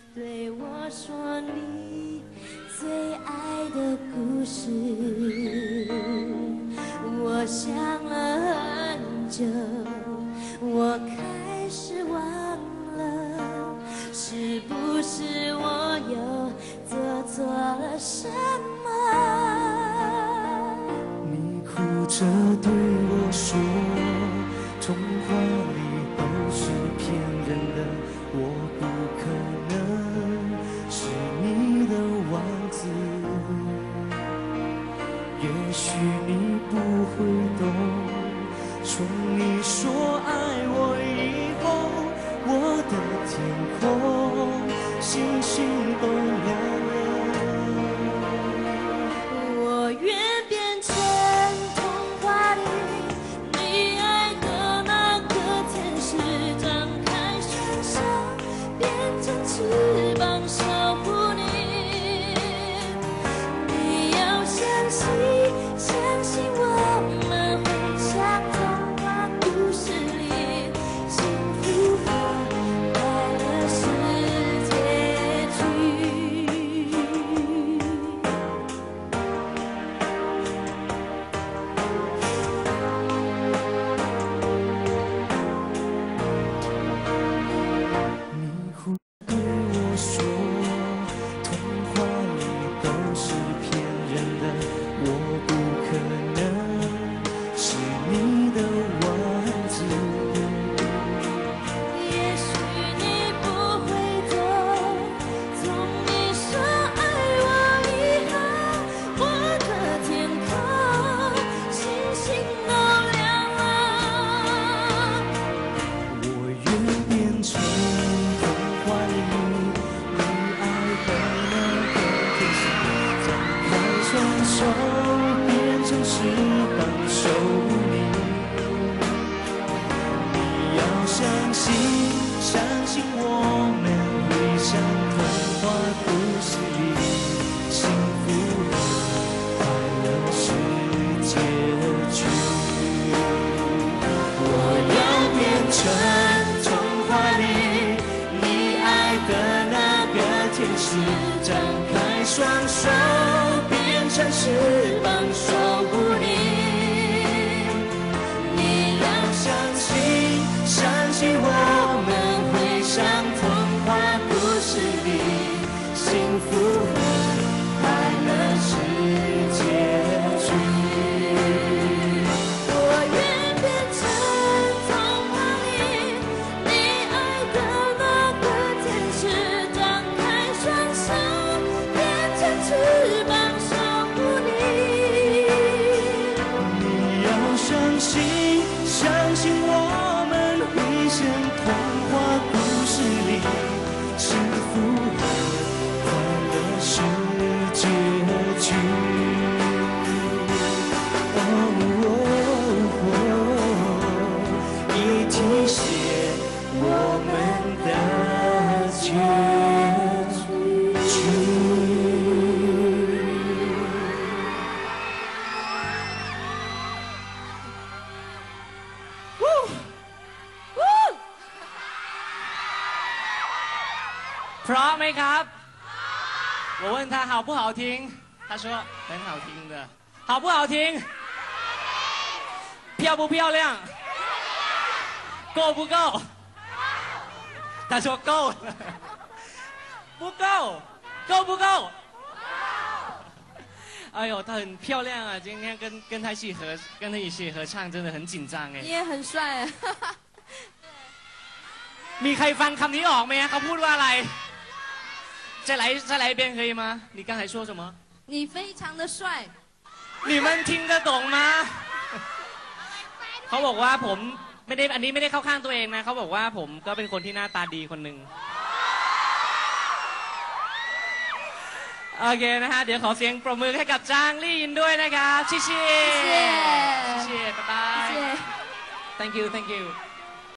对我说你最爱的故事。我想了很久，我开始忘了，是不是我又做错了什么？ 你哭着对我说，童话里都是骗人的，我不可能是你的王子。也许你不会懂，从你说爱我以后，我的天空星星都亮了。 我愿变成童话里你爱的那个天使，张开双手，变成翅膀守护你。你要相信，相信我们会像童话故事里，幸福和快乐是结局。 你哭对我说，童话里都是骗人的，我不可能是你的王子。 也许你不会懂，从你说爱我以后，我的天空星星都亮了。 我愿变成童话里你爱的那个天使，张开双手，变成翅膀守护你。你要相信，相信我们会像童话故事里，幸福和快乐是结局。我要变成童话里你爱的那个天使，张开双手，变成翅膀守护你。你要相信，相信我们会像童话故事里，幸福和快乐是结局。 我愿变成童话里你爱的那个天使，张开双手，变成翅膀守护你。 你要相信，相信我们会像童话故事里，幸福和快乐是结局。一题写我们的结局。 พร้อมไหมครับ我问他好不好听他说很好听的好不好听漂不漂亮够不够他说够了不够够不够哎呦她很漂亮啊今天跟她一起合唱真的很紧张哎你也很帅啊。 มีใครฟังคำนี้ออกไหมฮะเขาพูดว่าอะไร再来一遍可以吗你刚才说什么你非常的帅。 你们听得懂吗เขาบอกว่าผมไม่ได้อันนี้ไม่ได้เข้าข้างตัวเองนะเขาบอกว่าผมก็เป็นคนที่หน้าตาดีคนหนึ่งโอเคนะฮะเดี๋ยวขอเสียงปรบมือให้กับจางลี่ยินด้วยนะครับชิชิชิชิบ๊ายบาย thank you